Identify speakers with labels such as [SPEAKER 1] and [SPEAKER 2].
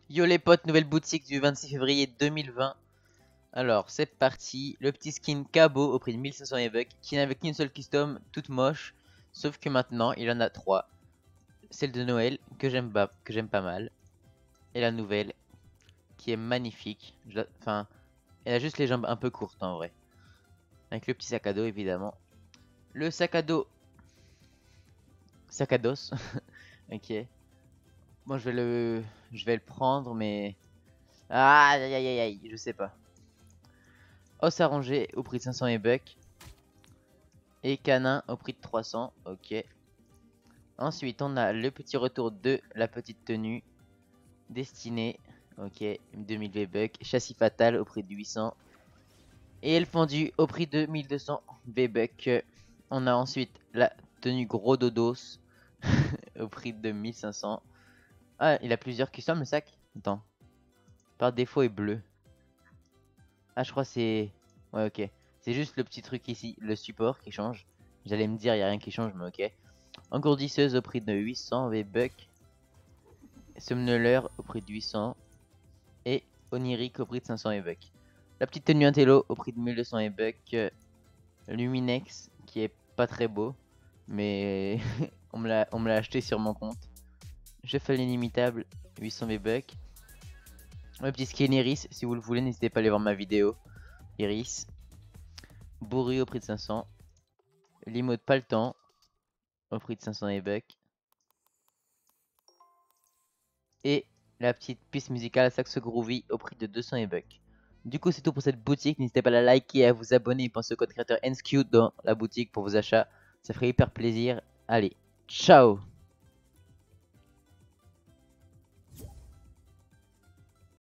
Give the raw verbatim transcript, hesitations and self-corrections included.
[SPEAKER 1] Yo les potes, nouvelle boutique du vingt-six février deux mille vingt. Alors, c'est parti. Le petit skin Cabo au prix de mille cinq cents V-Bucks qui n'avait qu'une seule custom, toute moche. Sauf que maintenant, il en a trois. Celle de Noël, que j'aime pas, que j'aime pas mal. Et la nouvelle, qui est magnifique. Je la- Enfin, elle a juste les jambes un peu courtes en vrai. Avec le petit sac à dos, évidemment. Le sac à dos. Sac à dos. Ok. Bon, je vais le... Je vais le prendre, mais... Ah, aïe aïe aïe aïe, je sais pas. Os arrangé au prix de cinq cents V-Bucks. Et canin au prix de trois cents. Ok. Ensuite, on a le petit retour de la petite tenue. Destinée. Ok. deux mille V-Bucks. Châssis fatal au prix de huit cents. Et le fendu au prix de mille deux cents V-Bucks. On a ensuite la tenue gros dodos au prix de mille cinq cents. Ah, il a plusieurs customs le sac. Attends. Par défaut est bleu. Ah, je crois c'est... Ouais, ok. C'est juste le petit truc ici, le support qui change. J'allais me dire, il n'y a rien qui change, mais ok. Engourdisseuse au prix de huit cents V-Bucks. Somnoleur au prix de huit cents. Et Onirique au prix de cinq cents V-Bucks. La petite tenue Intello au prix de mille deux cents V-Bucks. Luminex qui est pas très beau. Mais on me l'a acheté sur mon compte. Je fais l'inimitable huit cents V-Bucks. Le petit skin Iris, si vous le voulez, n'hésitez pas à aller voir ma vidéo. Iris. Bourru au prix de cinq cents. L'emote pas le temps au prix de cinq cents V-Bucks. Et la petite piste musicale Saxo Groovy au prix de deux cents V-Bucks. Du coup, c'est tout pour cette boutique. N'hésitez pas à la liker et à vous abonner. Et pensez au code créateur N S Q dans la boutique pour vos achats. Ça ferait hyper plaisir. Allez, ciao!